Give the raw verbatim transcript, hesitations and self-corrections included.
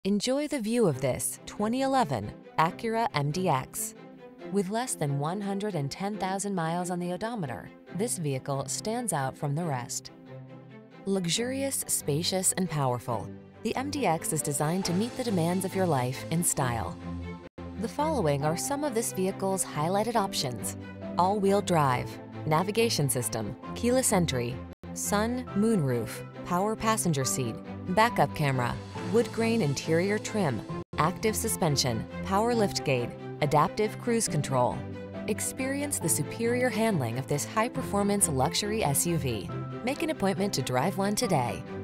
Enjoy the view of this twenty eleven Acura M D X. With less than one hundred ten thousand miles on the odometer, this vehicle stands out from the rest. Luxurious, spacious, and powerful, the M D X is designed to meet the demands of your life in style. The following are some of this vehicle's highlighted options: all-wheel drive, navigation system, keyless entry, sun, moonroof, power passenger seat, backup camera, wood grain interior trim, active suspension, power liftgate, adaptive cruise control. Experience the superior handling of this high-performance luxury S U V. Make an appointment to drive one today.